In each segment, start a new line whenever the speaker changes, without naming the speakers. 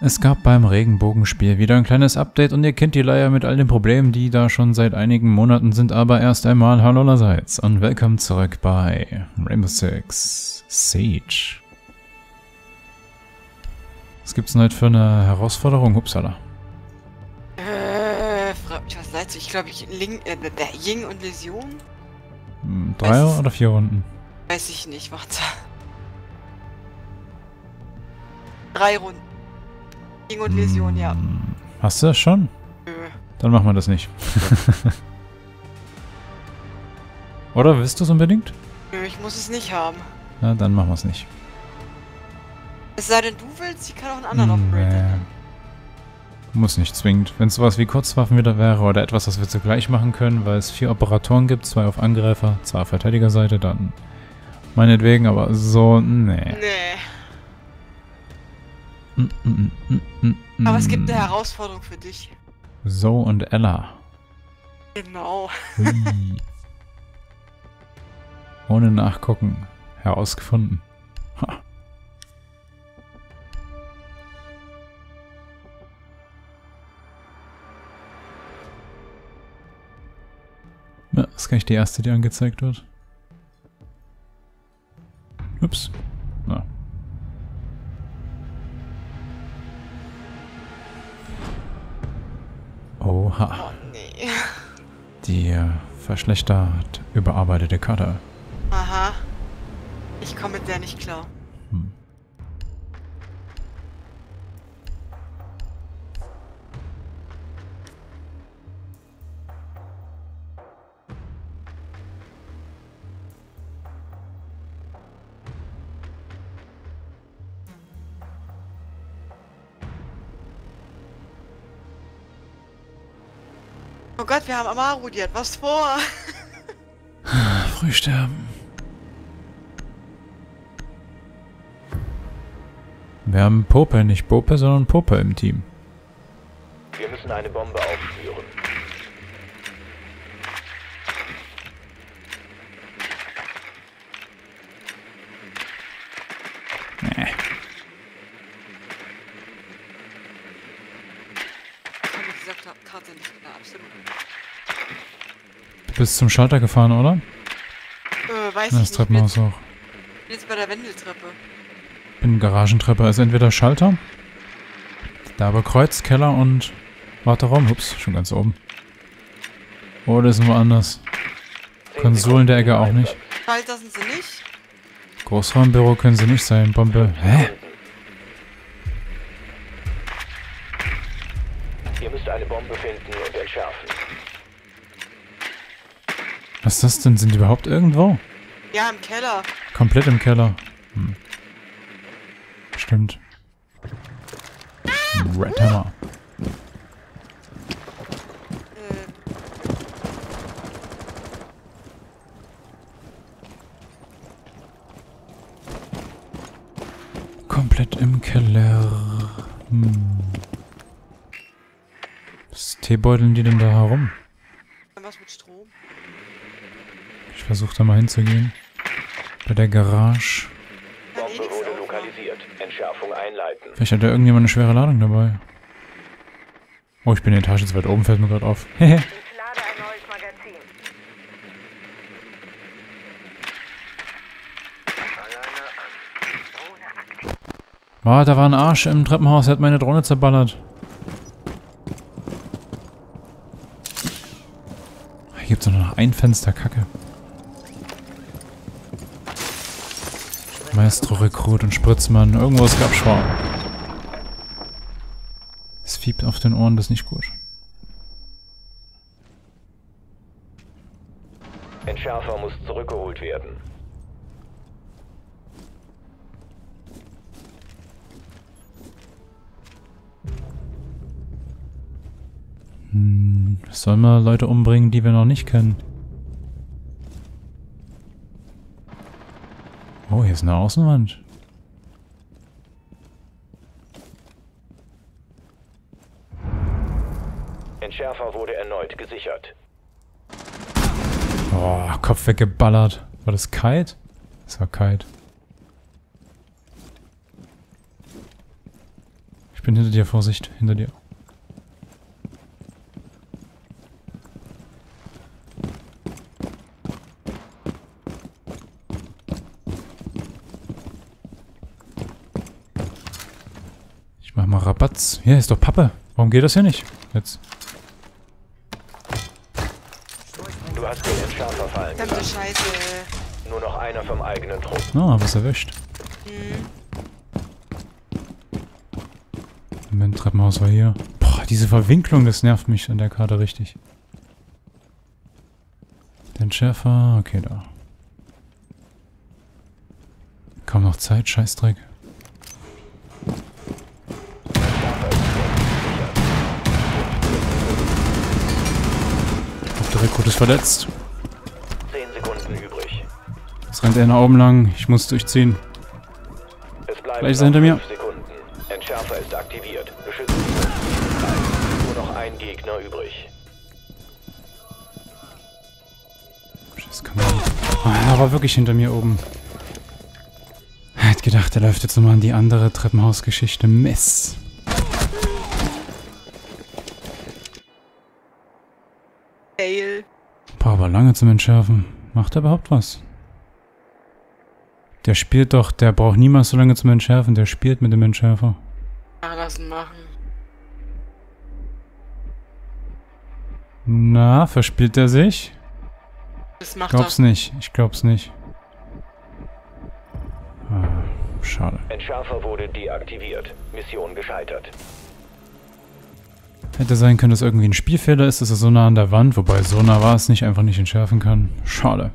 Es gab beim Regenbogenspiel wieder ein kleines Update und ihr kennt die Leier mit all den Problemen, die da schon seit einigen Monaten sind, aber erst einmal hallo allerseits und willkommen zurück bei Rainbow Six Siege. Was gibt's denn heute für eine Herausforderung? Upsala.
Frag mich was leid. Ich glaube, Ying und Vision?
3 oder 4 Runden?
Weiß ich nicht, warte. 3 Runden. Ying und Vision, ja.
Hast du das schon?
Nö.
Dann machen wir das nicht. Oder willst du es unbedingt?
Nö, ich muss es nicht haben.
Na, dann machen wir es nicht.
Es sei denn, du willst, ich kann auch einen anderen Operator.
Muss nicht zwingend. Wenn es sowas wie Kurzwaffen wieder wäre oder etwas, das wir zugleich machen können, weil es 4 Operatoren gibt, 2 auf Angreifer, 2 auf Verteidigerseite, dann meinetwegen, aber so, nee.
Aber es gibt eine Herausforderung für dich.
Zoe und Ella.
Genau.
Hui. Ohne nachgucken. Herausgefunden. Ha. Ja, ist gleich die erste, die angezeigt wird. Ups. Ja. Oha.
Oh, nee.
Die verschlechtert überarbeitete Karte.
Aha. Ich komme mit der nicht klar. Oh Gott, wir haben Amaru, die hat was vor.
Früh sterben. Wir haben Pope, nicht Pope, sondern Pope im Team.
Wir müssen eine Bombe aufspüren.
Nee.
Ich habe diese Karte nicht klar, absolut.
Du bist zum Schalter gefahren, oder?
Weiß
Das
ich nicht.
Treppenhaus auch.
Ich bin jetzt bei der Wendeltreppe.
Bin Garagentreppe, also entweder Schalter, da aber Kreuz, Keller und Warteraum. Ups, schon ganz oben. Oder ist woanders. Konsolen der Ecke auch nicht.
Schalter sind sie nicht.
Großraumbüro können sie nicht sein. Bombe. Hä?
Ihr müsst eine Bombe finden und entschärfen.
Was ist das denn? Sind die überhaupt irgendwo?
Ja, im Keller.
Komplett im Keller. Stimmt. Red Hammer. Komplett im Keller. Was teebeuteln die denn da herum?
Was mit Strom?
Ich versuche da mal hinzugehen. Bei der Garage.
Bombe wurde lokalisiert. Entschärfung einleiten.
Vielleicht hat da irgendjemand eine schwere Ladung dabei. Oh, ich bin in der Etage zu weit oben, fällt mir gerade auf. Hehe.
Ich lade ein neues Magazin.
Oh, da war ein Arsch im Treppenhaus, der hat meine Drohne zerballert. Hier gibt's doch noch ein Fenster, Kacke. Maestro, Rekrut und Spritzmann. Irgendwo ist Abschwung. Es fiebt auf den Ohren, das ist nicht gut.
Entschärfer muss zurückgeholt werden.
Sollen wir Leute umbringen, die wir noch nicht kennen? Oh, hier ist eine Außenwand.
Entschärfer wurde erneut gesichert.
Oh, Kopf weggeballert. War das Kite? Das war Kite. Ich bin hinter dir, Vorsicht, hinter dir. Ich mach mal Rabatz. Hier ist doch Pappe. Warum geht das hier nicht? Jetzt.
Du hast den Entschärfer fallen
Verdammte
gelassen.
Scheiße.
Nur noch einer vom eigenen Trupp.
Ah, was erwischt.
Hm.
Moment, Treppenhaus war hier. Boah, diese Verwinklung, das nervt mich an der Karte richtig. Der Entschärfer, okay, da. Kaum noch Zeit, Scheißdreck. Der Rekrut ist verletzt.
10 Sekunden übrig.
Jetzt rennt er nach oben lang. Ich muss durchziehen.
Es bleiben
Gleich ist er hinter
noch
mir.
5 Sekunden. Entschärfer ist aktiviert. Beschützen Sie. Nur noch ein Gegner übrig.
Das kann man. Ah, er war wirklich hinter mir oben. Ich hätte gedacht, er läuft jetzt nochmal an die andere Treppenhausgeschichte. Mess.
Fail.
Braucht aber lange zum Entschärfen. Macht er überhaupt was? Der spielt doch, der braucht niemals so lange zum Entschärfen. Der spielt mit dem Entschärfer.
Ach, lassen machen.
Na, verspielt er sich?
Das macht
Glaub's nicht. Ich glaub's nicht. Ah, schade.
Entschärfer wurde deaktiviert. Mission gescheitert.
Hätte sein können, dass irgendwie ein Spielfehler ist, dass er so nah an der Wand, wobei so nah war es nicht, einfach nicht entschärfen kann. Schade.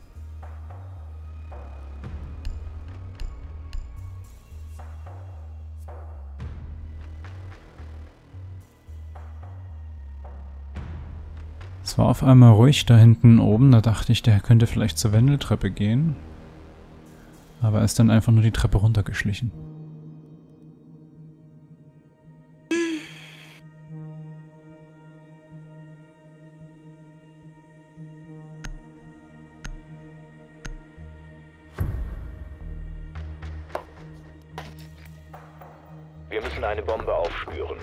Es war auf einmal ruhig da hinten oben, da dachte ich, der könnte vielleicht zur Wendeltreppe gehen. Aber er ist dann einfach nur die Treppe runtergeschlichen.
Wir müssen eine Bombe aufspüren.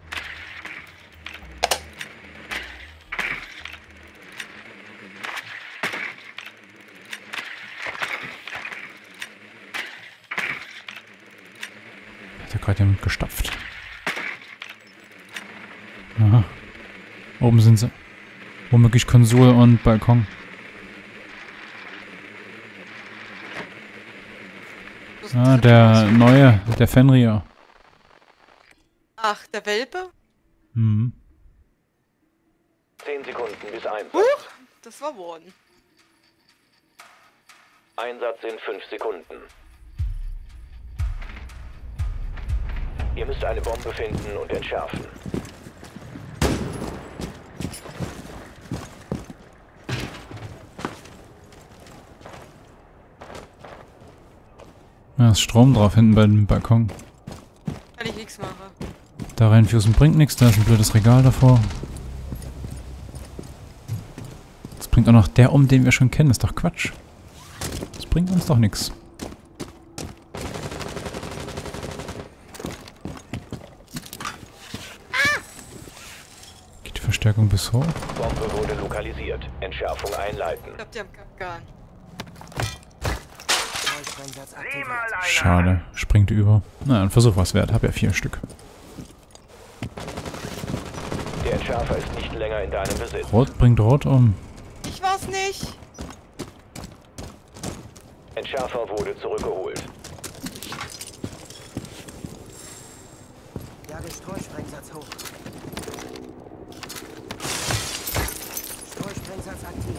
Hat er gerade jemand gestopft. Aha. Oben sind sie. Womöglich Konsole und Balkon. Ah, der neue, der Fenrir.
Ach, der Welpe?
Mhm.
10 Sekunden bis Einsatz.
Huch, das war Warden.
Einsatz in 5 Sekunden. Ihr müsst eine Bombe finden und entschärfen.
Da ist Strom drauf hinten bei dem Balkon.
Kann ich nichts machen.
Da reinfusen bringt nichts, da ist ein blödes Regal davor. Das bringt auch noch der um, den wir schon kennen, ist doch Quatsch. Das bringt uns doch nichts. Geht die Verstärkung bis hoch?
Bombe wurde lokalisiert. Entschärfung einleiten.
Ich glaub, die haben Kapkan.
Schade, springt über. Na, ein Versuch was wert, hab ja 4 Stück.
Der Entschärfer ist nicht länger in deinem Besitz.
Rot bringt Rot um.
Ich war's nicht.
Entschärfer wurde zurückgeholt.
Jage Streusprengsatz hoch. Streusprengsatz aktiv.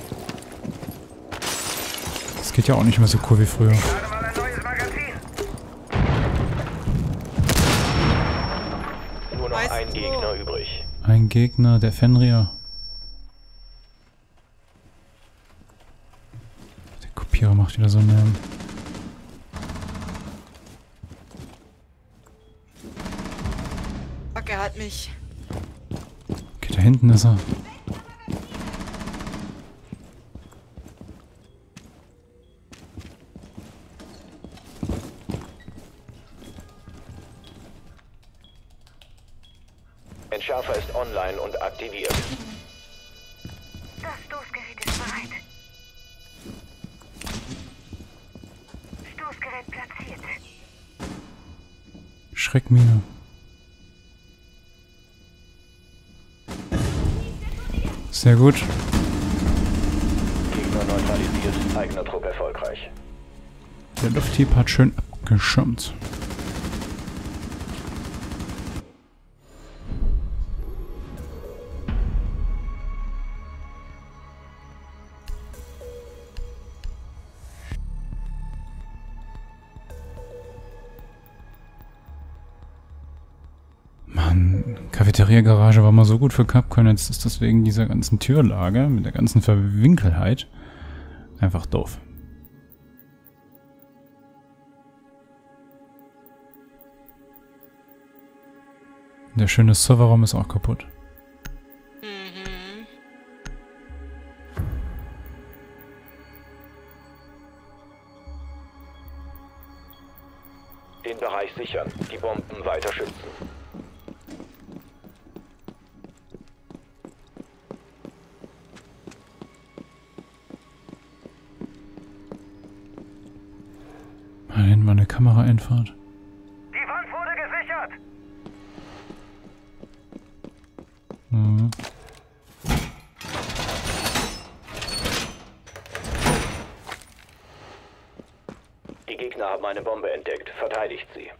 Das geht ja auch nicht mehr so cool wie früher.
Nur noch
Weißt
ein
du-
Gegner übrig.
Ein Gegner, der Fenrir. Der Kopierer macht wieder so einen Lärm.
Fuck, er hat mich.
Okay, da hinten ist er.
Entschärfer ist online und aktiviert.
Das Stoßgerät ist bereit. Stoßgerät platziert.
Schreckmine. Sehr gut.
Gegner neutralisiert, eigener Trupp erfolgreich.
Der Lufthieb hat schön abgeschirmt. Mann, Cafeteria-Garage war mal so gut für Capcom, jetzt ist das wegen dieser ganzen Türlage, mit der ganzen Verwinkelheit, einfach doof. Der schöne Serverraum ist auch kaputt.
Mhm.
Den Bereich sichern, die Bomben weiter schützen.
Da hinten war eine Kameraeinfahrt.
Die Wand wurde gesichert.
Mhm.
Die Gegner haben eine Bombe entdeckt. Verteidigt sie.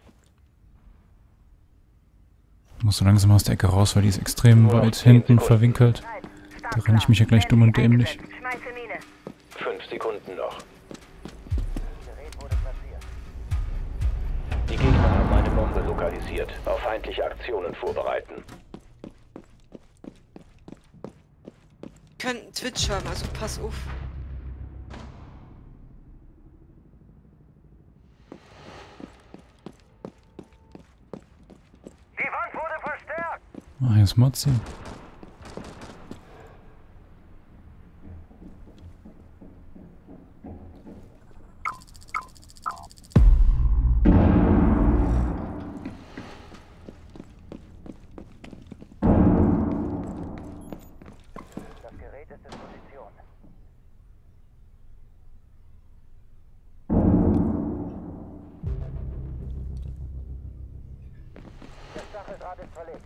Muss so langsam aus der Ecke raus, weil die ist extrem weit hinten verwinkelt. Da renne ich mich ja gleich dumm und dämlich.
Schmeiße Mine.
5 Sekunden noch. Die Gegner haben eine Bombe lokalisiert. Auf feindliche Aktionen vorbereiten.
Könnten Twitch haben, also pass auf.
Die Wand wurde verstärkt.
Ah, hier ist Mozzi.
Das Gerät ist in Position. Der Stacheldraht ist verlegt.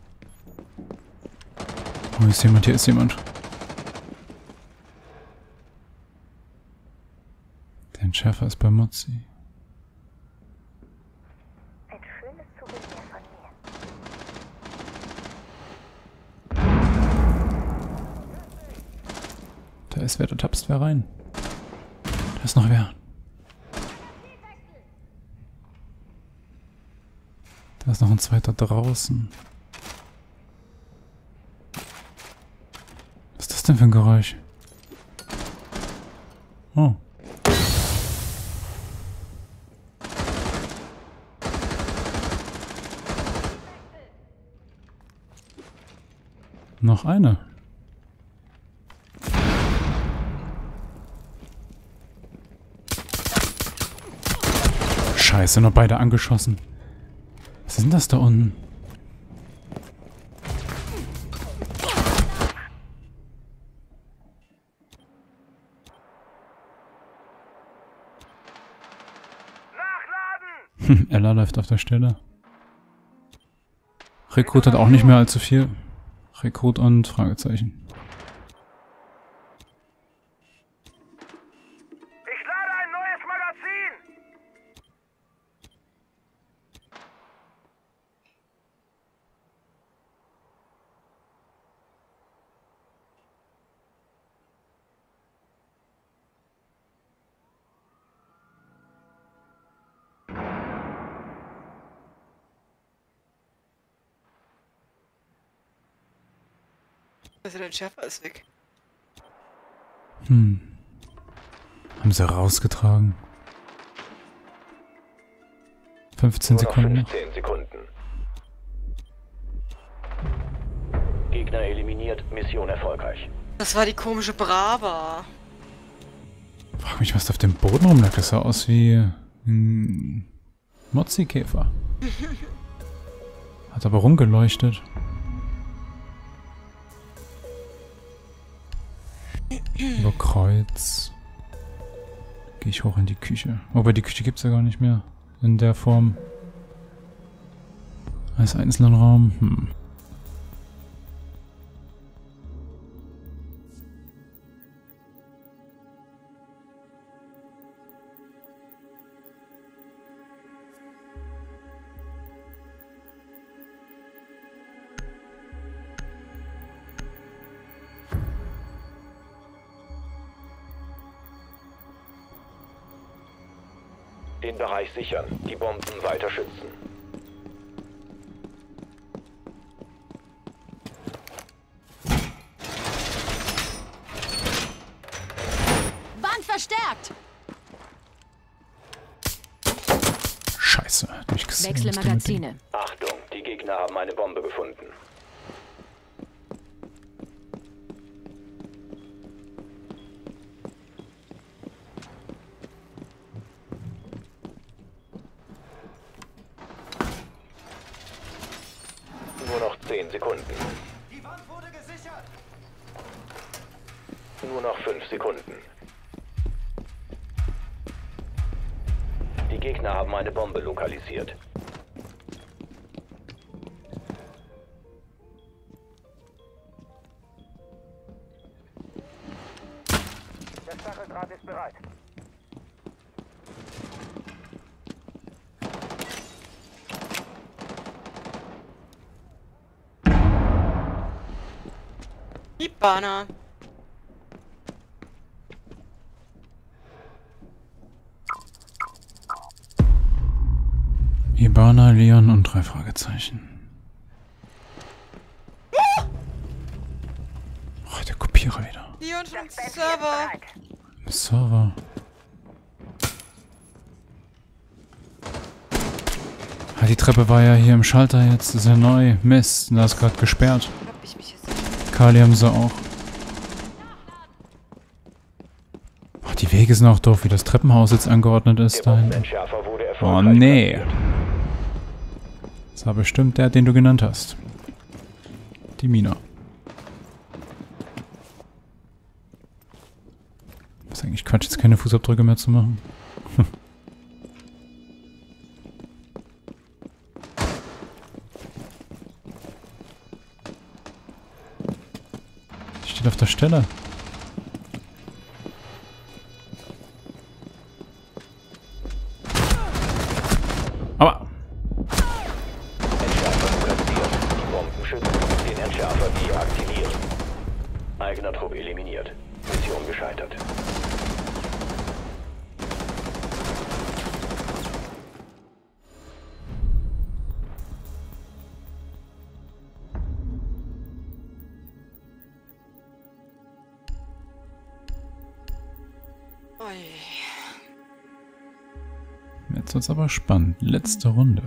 Oh, hier ist jemand, hier ist jemand. Der Entschärfer ist bei Mozzi.
Ein schönes Souvenir von mir.
Da ist wer, da tapst wer rein. Da ist noch wer. Da ist noch ein zweiter draußen. Was ist das denn für ein Geräusch? Oh. Noch eine. Scheiße, noch beide angeschossen. Was ist denn das da unten?
Nachladen!
Ella läuft auf der Stelle. Rekrut hat auch nicht mehr allzu viel. Rekrut und Fragezeichen.
Ich lade ein neues Magazin!
Also der Entschärfer ist weg.
Haben sie rausgetragen. 15
Nur noch
Sekunden noch.
15 Sekunden. Gegner eliminiert. Mission erfolgreich.
Das war die komische Brava.
Frag mich, was da auf dem Boden rumlag. Das sah aus wie ein Mozzi-Käfer. Hat aber rumgeleuchtet. Jetzt gehe ich hoch in die Küche. Wobei die Küche gibt es ja gar nicht mehr in der Form. Als einzelnen Raum.
Den Bereich sichern, die Bomben weiter schützen.
Wand verstärkt!
Scheiße, durchgesehen.
Wechsle Magazine.
Achtung, die Gegner haben eine Bombe gefunden. Nur noch 10 Sekunden.
Die Wand wurde gesichert!
Nur noch 5 Sekunden. Die Gegner haben eine Bombe lokalisiert.
Der Stacheldraht ist bereit.
Hibana.
Hibana, Leon und 3 Fragezeichen. Oh, der Kopierer wieder.
Leon schon im Server.
Im Server. Ah, die Treppe war ja hier im Schalter jetzt. Ist ja neu. Mist, da ist gerade gesperrt.
Hab ich mich jetzt.
Kali haben sie auch. Ach, die Wege sind auch doof, wie das Treppenhaus jetzt angeordnet
Der
ist. Da hinten.
Bombenentschärfer wurde
Oh
erfolgreich
nee.
platziert.
Das war bestimmt der, den du genannt hast. Die Mina. Ist eigentlich Quatsch, jetzt keine Fußabdrücke mehr zu machen. Die steht auf der Stelle. Aber
Entschärfer lokalisiert. Die Bomben schützen. Den Entschärfer deaktivieren. Eigener Trupp eliminiert. Mission gescheitert.
Ui.
jetzt wird's aber spannend. Letzte Runde.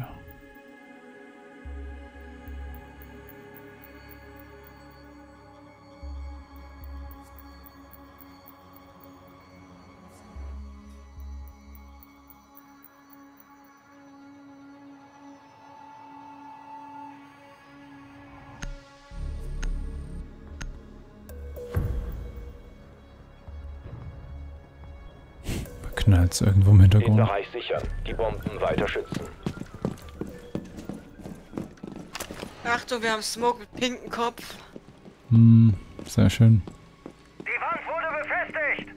Knallt's irgendwo im
Den
Hintergrund.
Bereich sichern. Die Bomben weiter schützen.
Achtung, wir haben Smoke mit pinkem Kopf.
Sehr schön.
Die Wand wurde befestigt!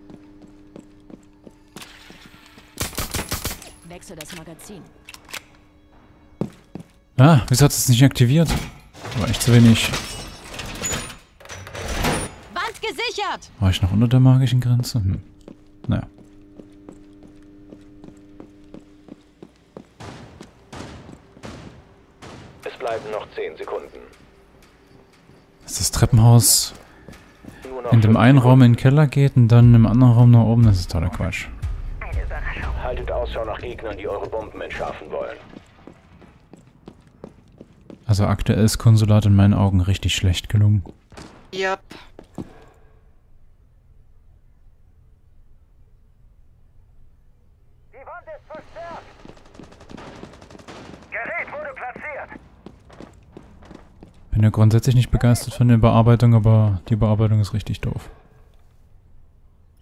Wechsle das Magazin.
Ah, wieso hat es nicht aktiviert? War echt zu wenig.
Wand gesichert!
War ich noch unter der magischen Grenze? Naja.
Es bleiben noch 10 Sekunden.
Dass das Treppenhaus
Nur noch
in dem
5
einen Raum
Sekunden.
in den Keller geht und dann im anderen Raum nach oben, das ist totaler Quatsch.
Haltet Ausschau nach Gegnern, die eure Bomben entschärfen wollen.
Also aktuell ist Konsulat in meinen Augen richtig schlecht gelungen.
Yep.
Die Wand ist verstärkt! Gerät wurde platziert!
Bin ja grundsätzlich nicht begeistert von der Bearbeitung, aber die Bearbeitung ist richtig doof.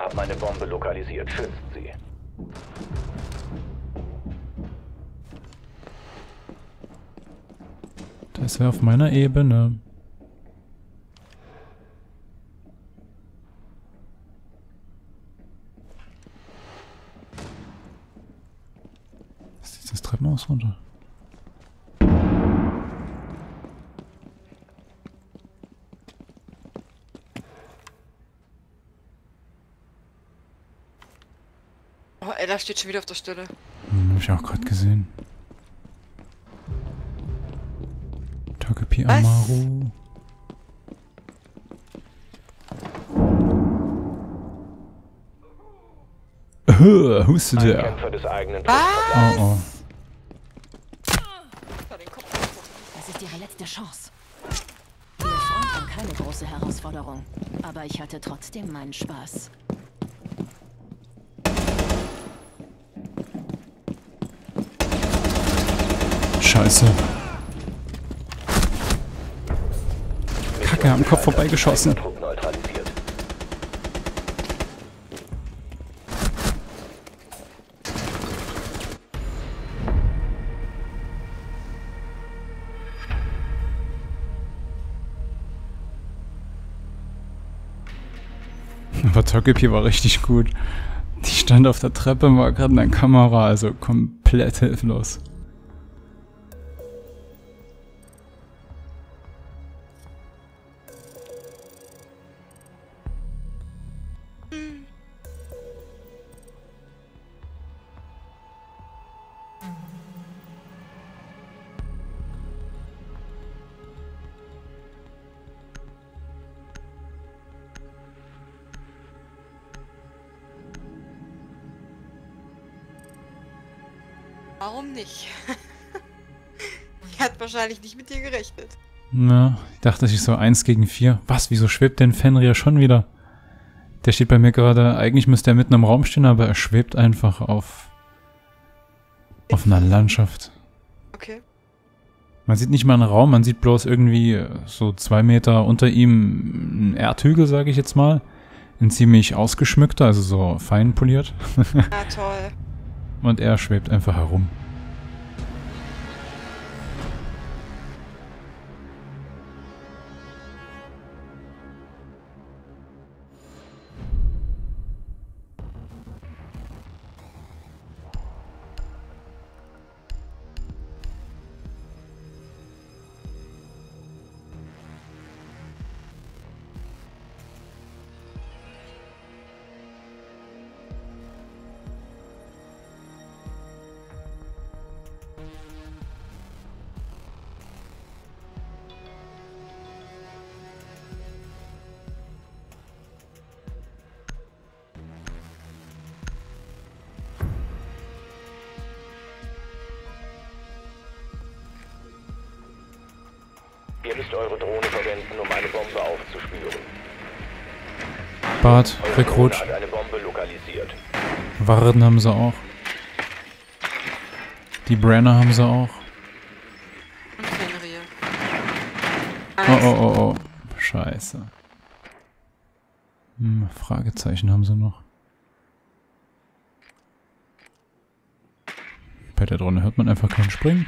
haben eine Bombe lokalisiert. Schützt sie.
Da ist er auf meiner Ebene. Ist das Treppenhaus runter?
Oh, Ella steht schon wieder auf der Stelle.
Hab ich auch gerade gesehen. Togepi
Was?
Amaru. Hustet
Ein
der?
Kämpfer des eigenen
Was?
Trupps
Oh oh.
Ja, den Kopf angucken.
Das ist ihre letzte Chance. Ihr Front war keine große Herausforderung, aber ich hatte trotzdem meinen Spaß.
Scheiße. Kacke, am Kopf vorbeigeschossen.
Trupp neutralisiert.
Aber Togepi war richtig gut. Die stand auf der Treppe und war gerade in der Kamera, also komplett hilflos.
Warum nicht? Die hat wahrscheinlich nicht mit dir gerechnet.
Na, ich dachte ich so 1 gegen 4. Was, wieso schwebt denn Fenrir schon wieder? Der steht bei mir gerade, eigentlich müsste er mitten im Raum stehen, aber er schwebt einfach auf einer Landschaft.
Okay.
Man sieht nicht mal einen Raum, man sieht bloß irgendwie so 2 Meter unter ihm einen Erdhügel, sage ich jetzt mal. Ein ziemlich ausgeschmückter, also so fein poliert.
Na toll.
Und er schwebt einfach herum.
Ihr müsst eure Drohne verwenden, um eine Bombe aufzuspüren.
Bart,
Eure
Rekrut,
Drohne hat eine Bombe lokalisiert.
Warden haben sie auch. Die Brenner haben sie auch.
Und Fenrir.
Oh, oh, oh, oh. Scheiße. Fragezeichen haben sie noch. Bei der Drohne hört man einfach keinen Springen.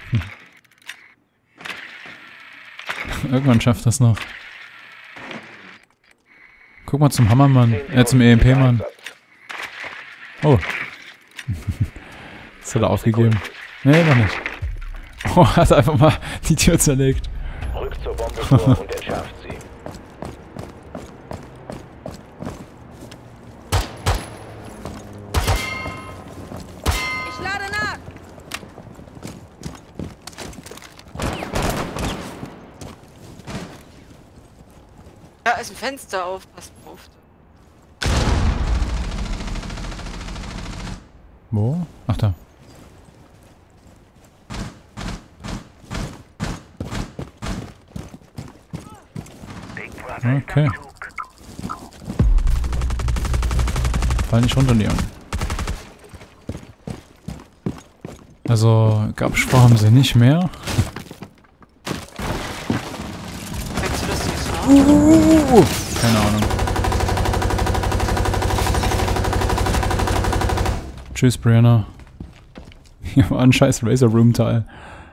Irgendwann schafft das noch. Guck mal zum Hammermann, zum EMP-Mann. Oh. Das hat er aufgegeben. Nee, noch nicht. Oh, hat einfach mal die Tür zerlegt.
Rückt zur Bombe vor und entschärft sie.
Ich lade nach!
Da ist ein Fenster auf, passt auf.
Wo? Ach da. Okay. Fall nicht runter, Leon. Also, Gabspor haben sie nicht mehr.
Merkst du das jetzt noch?
Keine Ahnung. Tschüss, Brianna. Hier war ein scheiß Razor Room Teil.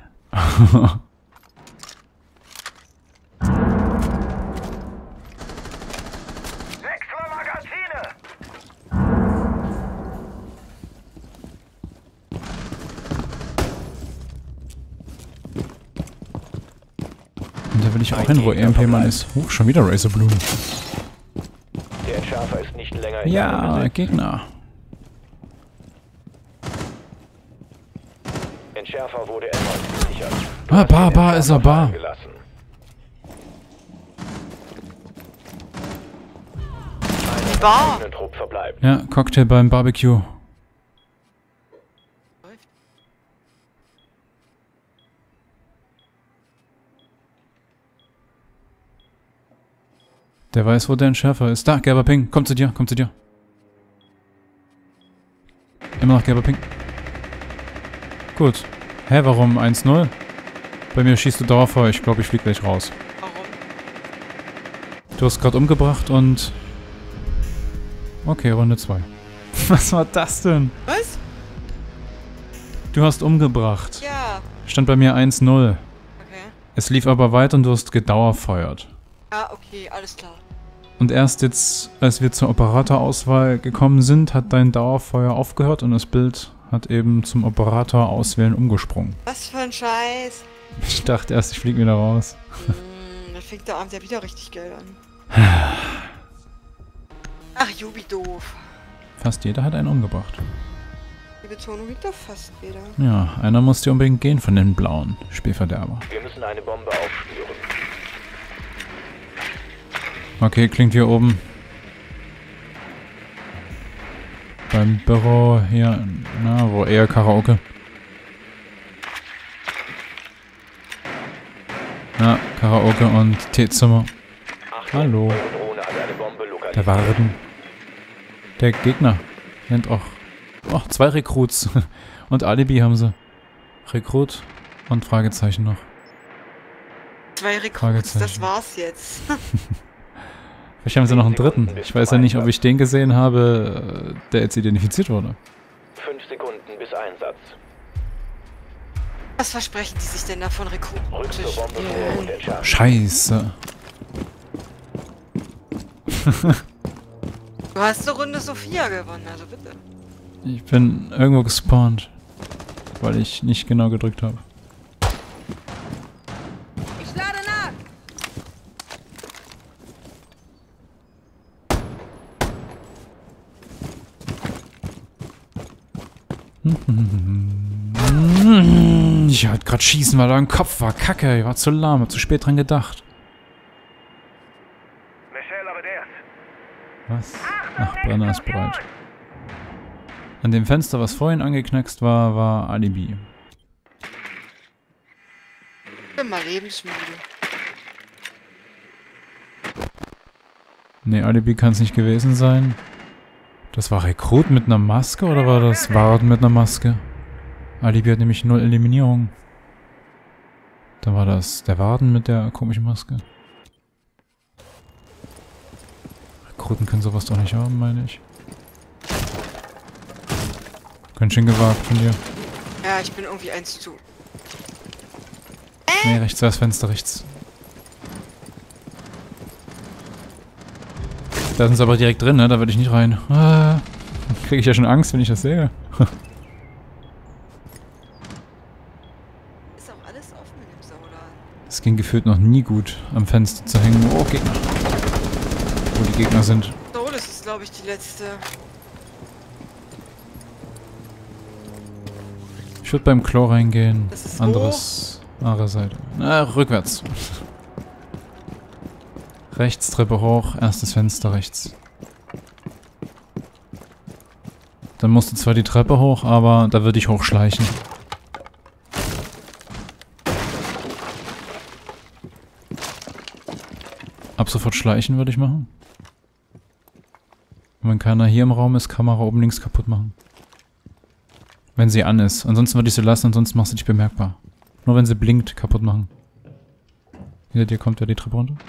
Wechsle Magazine!
Und da will ich auch hin, wo EMP-Mann ist. Schon wieder Razor Bloom.
Der Entschärfer ist nicht länger in
Ja,
Besitz.
Gegner.
Entschärfer wurde erneut gesichert.
Ah, Bar ist er, Bar.
Gelassen.
Die Bar.
Ein Trupp verbleibt.
Ja, Cocktail beim Barbecue. Der weiß, wo der Entschärfer ist. Da, gelber Ping. Kommt zu dir, kommt zu dir. Immer noch gelber Ping. Gut. Hä, warum 1-0? Bei mir schießt du Dauerfeuer. Ich glaube, ich flieg gleich raus.
Warum?
Du hast gerade umgebracht und... Okay, Runde 2. Was war das denn?
Was?
Du hast umgebracht.
Ja.
Stand bei mir 1-0.
Okay.
Es lief aber weiter und du hast gedauerfeuert.
Ah, okay, alles klar.
Und erst jetzt, als wir zur Operatorauswahl gekommen sind, hat dein Dauerfeuer aufgehört und das Bild hat eben zum Operator auswählen umgesprungen.
Was für ein Scheiß.
Ich dachte erst, ich fliege wieder raus.
Dann fängt der Abend ja wieder richtig geil an. Ach, Jubi doof.
Fast jeder hat einen umgebracht.
Die Betonung liegt doch fast wieder.
Ja, einer musste unbedingt gehen von den blauen Spielverderber.
Wir müssen eine Bombe aufspüren.
Okay, klingt hier oben. Beim Büro hier, na, wo eher Karaoke. Ja, Karaoke und Teezimmer.
Achtung,
Hallo.
eure Drohne hat eine Bombe lokalisiert.
Der Warden. Der Gegner nennt auch... Oh, 2 Recruits. Und Alibi haben sie. Rekrut und Fragezeichen noch.
2 Rekruten,
Fragezeichen.
das war's jetzt.
Vielleicht haben sie noch einen dritten. Ich weiß ja nicht, ob ich den gesehen habe, der jetzt identifiziert wurde.
5 Sekunden bis Einsatz.
Was versprechen die sich denn da von Rekruten?
Rück zur Bombe vor und entschärfen.
Scheiße.
Du hast eine Runde Sophia gewonnen, also bitte.
Ich bin irgendwo gespawnt, weil ich nicht genau gedrückt habe.
Ich lade nach!
Ich wollte gerade schießen, weil da ein Kopf war. Kacke, ich war zu lahm, hab zu spät dran gedacht.
Michelle, aber der.
Was? Ach, Brenner ist bereit. An dem Fenster, was vorhin angeknackst war, war Alibi.
Ich bin mal lebensmüde.
Ne, Alibi kann es nicht gewesen sein. Das war Rekrut mit einer Maske oder war das Warden mit einer Maske? Alibi hat nämlich 0 Eliminierung. Dann war das der Warden mit der komischen Maske. Rekruten können sowas doch nicht haben, meine ich. Ganz schön gewagt von dir.
Ja, ich bin irgendwie 1 zu.
Ne, rechts war das Fenster, rechts. Da sind sie aber direkt drin, ne? Da würde ich nicht rein. Ah, kriege ich ja schon Angst, wenn ich das sehe.
Ist auch alles offen in dem Sauladen.
Es ging gefühlt noch nie gut, am Fenster zu hängen. Oh, Gegner. Wo die Gegner sind.
So, das ist, glaube ich, die letzte.
Ich würde beim Klo reingehen.
Das ist
Andere Seite. Rückwärts. Rechts, Treppe hoch, erstes Fenster rechts. Dann musst du zwar die Treppe hoch, aber da würde ich hochschleichen. Ab sofort schleichen würde ich machen. Und wenn keiner hier im Raum ist, Kamera oben links kaputt machen. Wenn sie an ist. Ansonsten würde ich sie lassen, ansonsten machst du dich bemerkbar. Nur wenn sie blinkt, kaputt machen. Hinter dir kommt ja die Treppe runter.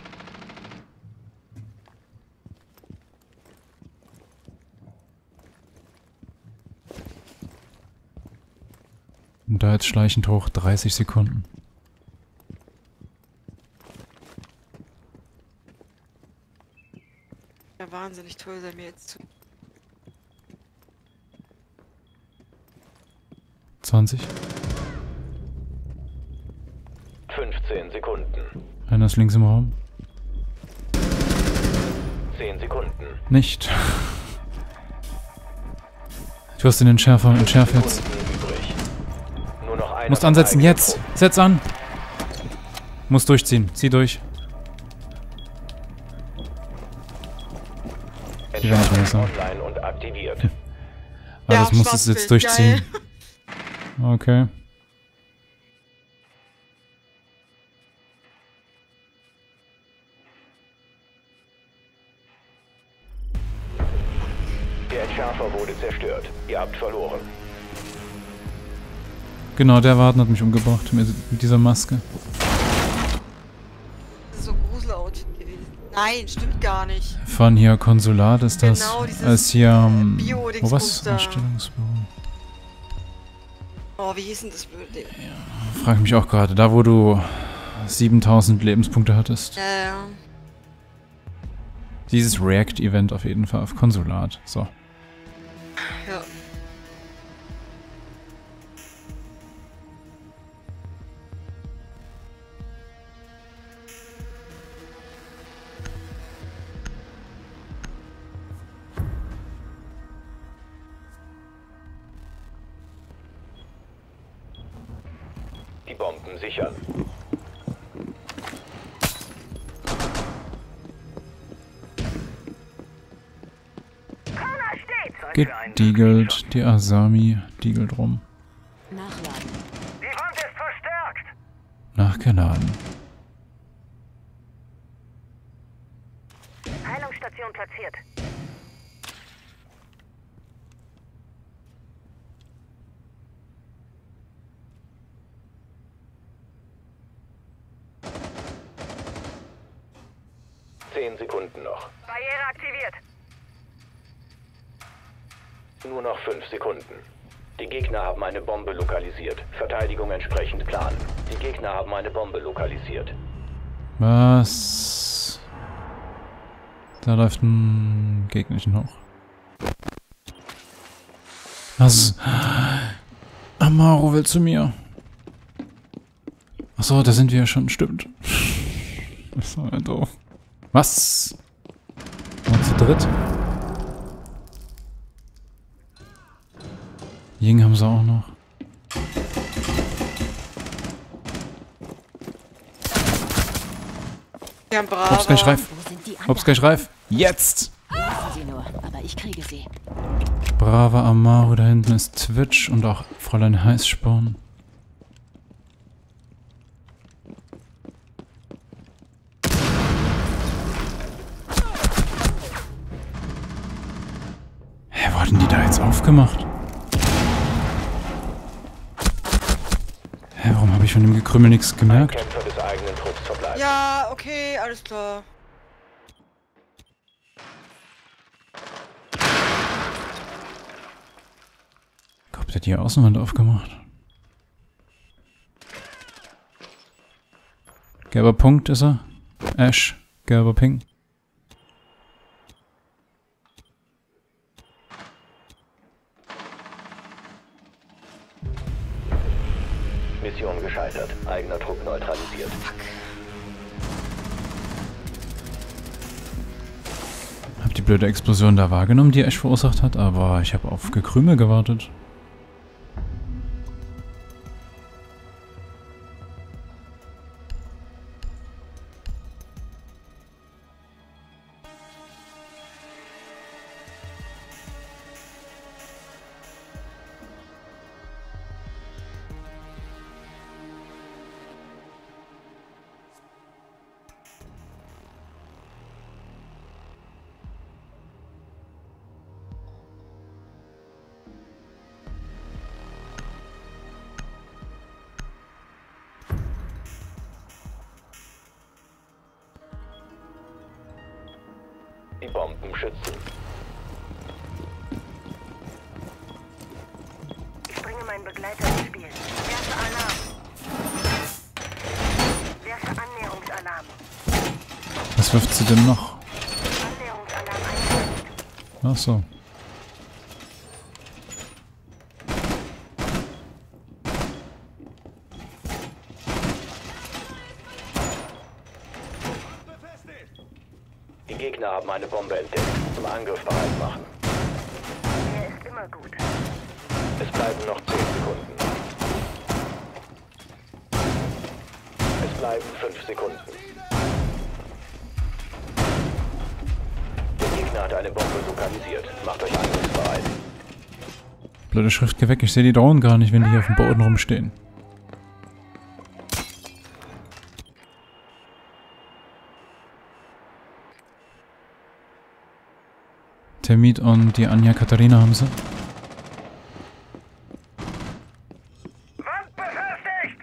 Und da jetzt schleichend hoch 30 Sekunden.
Ja, wahnsinnig toll sei mir jetzt zu.
20.
15 Sekunden.
Einer ist links im Raum.
10 Sekunden.
Nicht. Du hast den Entschärfer. Entschärf jetzt.
Sekunden übrig. Nur noch einer
Musst
von
ansetzen,
eigenen
jetzt!
Truppen.
Setz an! Musst durchziehen. Zieh durch. Die werden nicht mehr sein.
Online und aktiviert.
Ah, das musst du jetzt durchziehen.
Geil.
Okay.
Der Entschärfer wurde zerstört. Ihr habt verloren.
Genau, der Warden hat mich umgebracht mit dieser Maske.
Das ist so ein Grusel-Outfit gewesen. Nein, stimmt gar nicht.
Von hier Konsulat ist das.
Genau, dieses,
Ist hier.
Bio-Dingsbums
was?
da.
Ausstellungsbüro.
Oh, wie hieß denn das blöde Ding?
Frag mich auch gerade. Da, wo du 7000 Lebenspunkte hattest.
Ja.
Dieses React-Event auf jeden Fall auf Konsulat. So.
Ja.
Die Bomben sichern.
Gediegelt. Die Asami diegelt rum.
Nachladen.
Die Wand ist verstärkt.
Nachgeladen.
Heilungsstation platziert.
Zehn Sekunden noch.
Barriere aktiviert.
Nur noch 5 Sekunden. Die Gegner haben eine Bombe lokalisiert. Verteidigung entsprechend planen. Die Gegner haben eine Bombe lokalisiert.
Was? Da läuft ein Gegnerchen hoch. Was? Amaro will zu mir. Achso, da sind wir ja schon, stimmt. Das war ja doof. Was? Und zu dritt? Ying haben sie auch noch.
Wir haben Brava.
Ups, gleich reif.
Wo sind die
Ups,
anderen?
gleich reif. Jetzt!
Lassen Sie nur, aber ich kriege sie.
Brava Amaro, da hinten ist Twitch und auch Fräulein Heißsporn. Hä, wo hatten die da jetzt aufgemacht? Hä, warum habe ich von dem Gekrümmel nichts gemerkt?
Kämpfer des eigenen Trupps verbleiben.
Ja, okay, alles klar.
Gott, der hat die Außenwand aufgemacht. Gelber Punkt ist er. Ash, gelber Ping.
Mission gescheitert. Eigener Trupp neutralisiert.
Hab die blöde Explosion da wahrgenommen, die Ash verursacht hat, aber ich habe auf Gekrümel gewartet.
Die Bomben schützen.
Ich bringe meinen Begleiter ins Spiel. Alarm. Werfe Annäherungsalarm.
Was wirft sie denn noch?
Annäherungsalarm eingesetzt.
Ach so.
Die Gegner haben eine Bombe entdeckt. Zum Angriff bereit machen.
Der ist immer gut.
Es bleiben noch 10 Sekunden. Es bleiben 5 Sekunden. Der Gegner hat eine Bombe lokalisiert. Macht euch angriffsbereit.
Blöde Schrift, geh weg. Ich sehe die Drohnen gar nicht, wenn die hier auf dem Boden rumstehen. Termit und die Anja Katharina haben sie.
Wand befestigt!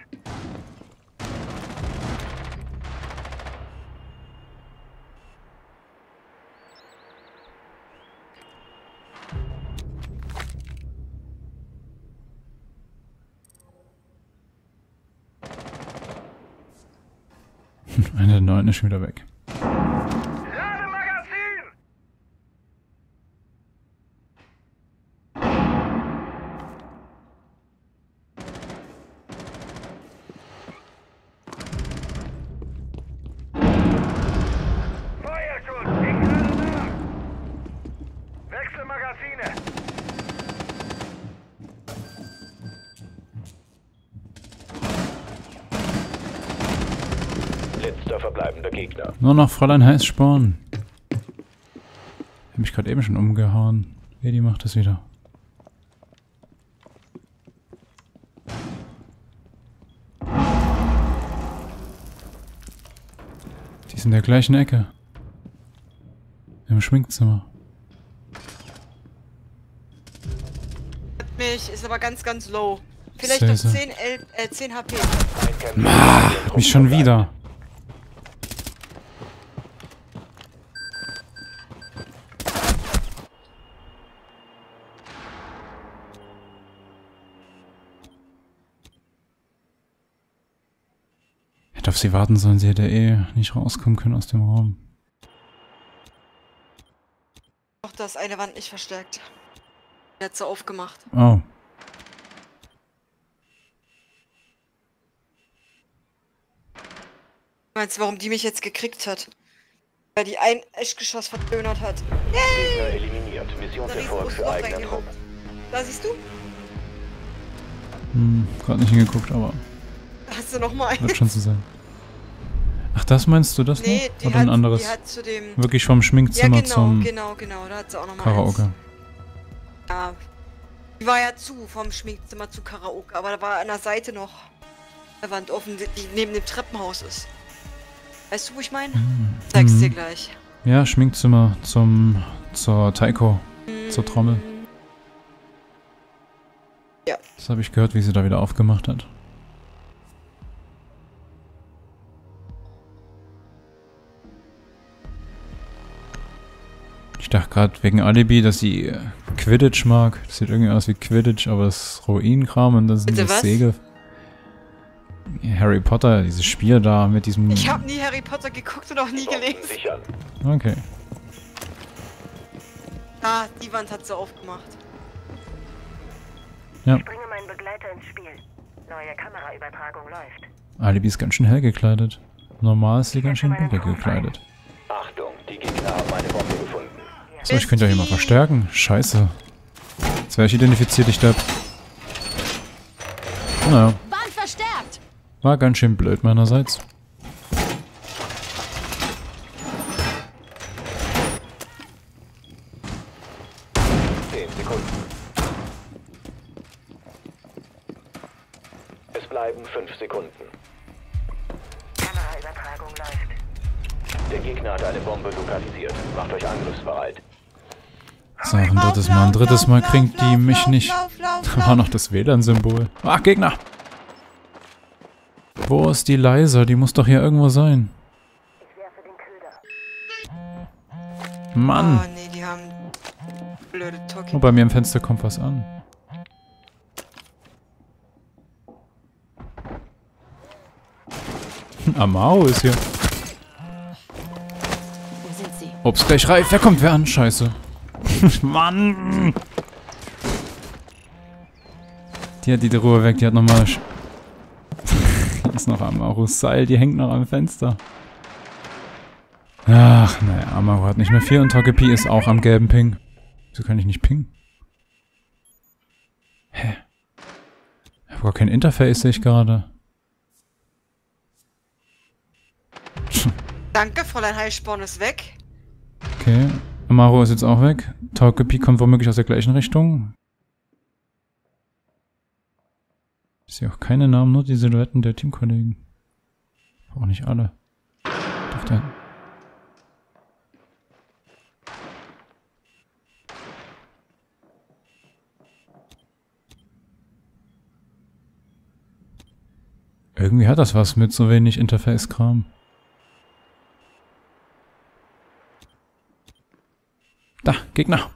Einer der Neuen ist schon wieder weg.
Lademagazin! Feuerschutz! Ich lade nach! Wechsel Magazine!
Letzter verbleibender Gegner.
Nur noch Fräulein Heißsporn. Hab mich gerade eben schon umgehauen. Die macht das wieder. Die ist in der gleichen Ecke. Im Schminkzimmer.
Mich ist aber ganz, ganz low. Vielleicht noch
Sehr,
10 HP.
Ein Kämpfer.
Mich schon wieder. Hätte auf sie warten sollen, sie hätte eh nicht rauskommen können aus dem Raum.
Doch, da ist eine Wand nicht verstärkt. Der hat sie aufgemacht.
Oh.
Meinst du, warum die mich jetzt gekriegt hat? Weil die ein Eschgeschoss verdönert hat.
Gegner eliminiert.
Da
Missionserfolg
riesengroßes
für
Loch
eigenen Trupp.
reingehauen. Da siehst du?
Gerade nicht hingeguckt, aber
Da hast du noch mal einen.
wird schon so sein. Ach, das meinst du das
Nee,
noch? Oder ein
die
anderes?
hat zu dem...
Wirklich vom
Ja,
Schminkzimmer
genau,
zum
genau. Da hat sie auch noch mal
Karaoke.
eins. Ja. Die war ja zu, vom Schminkzimmer zu Karaoke. Aber da war an der Seite noch eine Wand offen, die neben dem Treppenhaus ist. Weißt du, wo ich meine? Zeig's dir gleich.
Ja, Schminkzimmer zur Taiko, zur Trommel.
Ja.
Das habe ich gehört, wie sie da wieder aufgemacht hat. Ich dachte gerade wegen Alibi, dass sie Quidditch mag. Das sieht irgendwie aus wie Quidditch, aber das ist Ruinenkram und das sind
Bitte
das
was?
Segel. Harry Potter, dieses Spiel da mit diesem...
Ich habe nie Harry Potter geguckt und auch nie
Bomben
gelesen.
sichern.
Okay.
Ah, die Wand hat sie aufgemacht.
Ja,
Ich bringe meinen Begleiter ins Spiel. Neue Kameraübertragung läuft.
Alibi ist ganz schön hell gekleidet. Normal ist sie ganz schön dunkel gekleidet.
Achtung, die Gegner haben eine Bombe gefunden.
So, ich könnte ja hier mal verstärken. Scheiße. Jetzt wäre ich identifiziert, ich glaube. Naja,
Wand verstärkt!
war ganz schön blöd meinerseits.
Es bleiben 5 Sekunden.
Kameraübertragung läuft.
Der Gegner hat eine Bombe lokalisiert. Macht euch angriffsbereit.
So, ein drittes Mal. Ein drittes Mal kriegt die mich nicht. Da war noch das WLAN-Symbol. Ach, Gegner! Wo ist die Leiser? Die muss doch hier irgendwo sein.
Ich werfe den Köder.
Mann!
Oh nee, die haben blöde
Oh,
Toki.
bei mir im Fenster kommt was an. Amaro ist hier.
Wo sind sie?
Ups, gleich reif. Wer kommt wer an? Scheiße. Mann! Die hat die Ruhe weg. Die hat nochmal... Hier ist noch Amaros Seil. Die hängt noch am Fenster. Ach, naja. Amaro hat nicht mehr viel und Togepi ist auch am gelben Ping. Wieso kann ich nicht pingen? Hä? Ich habe gar kein Interface, sehe ich gerade.
Danke, Fräulein Heilsporn ist weg.
Okay, Amaro ist jetzt auch weg. Togepi kommt womöglich aus der gleichen Richtung. Ich sehe auch keine Namen, nur die Silhouetten der Teamkollegen. Auch nicht alle. Doch, der... Irgendwie hat das was mit so wenig Interface-Kram. Da, Gegner.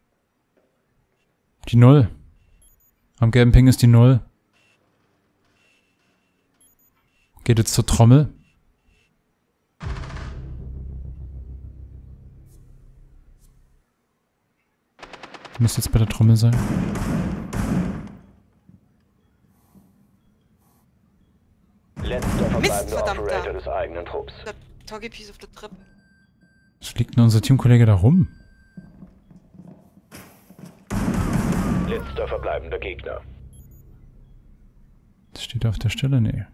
Die 0. Am gelben Ping ist die 0. Geht jetzt zur Trommel. Müsste jetzt bei der Trommel sein.
Letzter verbleibender
verdammter.
Operator des eigenen Trupps.
Der Togepi ist auf der Treppe.
Was liegt denn unser Teamkollege da rum?
Letzter verbleibender Gegner.
Das steht auf der Stelle? Nee.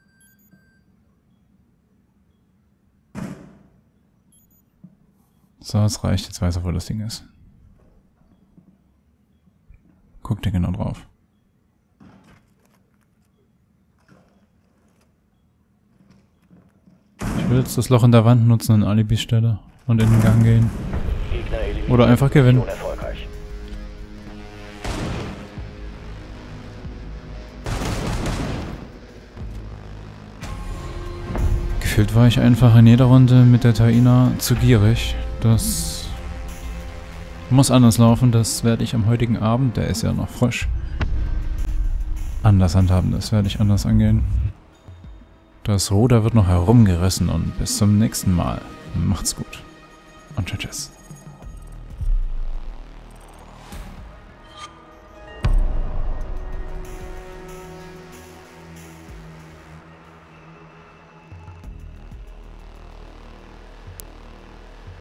So, es reicht. Jetzt weiß er, wo das Ding ist. Guckt ihr genau drauf. Ich will jetzt das Loch in der Wand nutzen an Alibi-Stelle und in den Gang gehen.
Gegner eliminiert.
Oder einfach gewinnen.
Mission erfolgreich.
Gefühlt war ich einfach in jeder Runde mit der Taina zu gierig. Das muss anders laufen. Das werde ich am heutigen Abend, der ist ja noch frisch, anders handhaben. Das werde ich anders angehen. Das Ruder wird noch herumgerissen und bis zum nächsten Mal. Macht's gut. Und tschüss.